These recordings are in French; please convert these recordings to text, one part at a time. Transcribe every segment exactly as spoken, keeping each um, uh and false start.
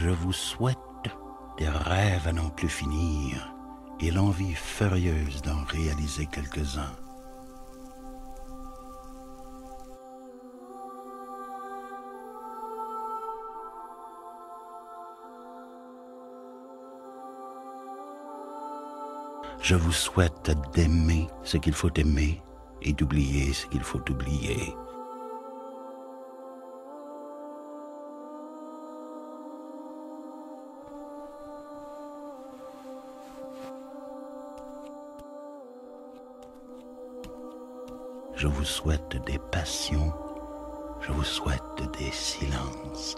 Je vous souhaite des rêves à n'en plus finir et l'envie furieuse d'en réaliser quelques-uns. Je vous souhaite d'aimer ce qu'il faut aimer et d'oublier ce qu'il faut oublier. Je vous souhaite des passions, je vous souhaite des silences.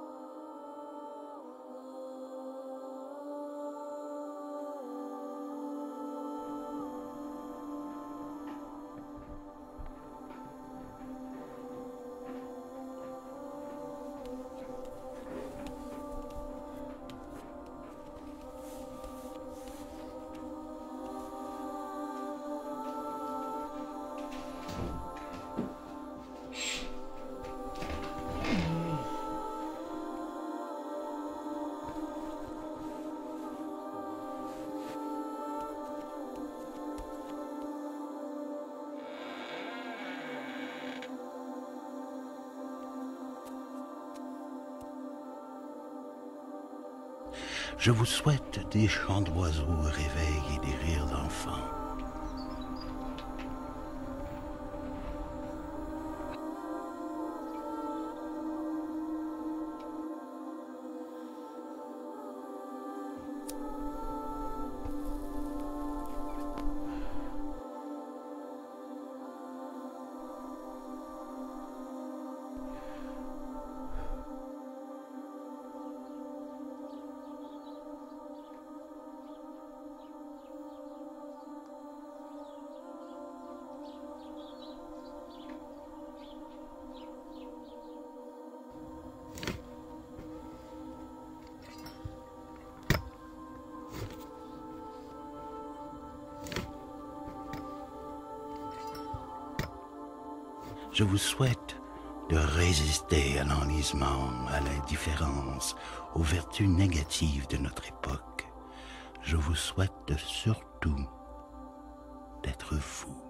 Je vous souhaite des chants d'oiseaux au réveil et des rires d'enfants. Je vous souhaite de résister à l'enlisement, à l'indifférence, aux vertus négatives de notre époque. Je vous souhaite surtout d'être vous.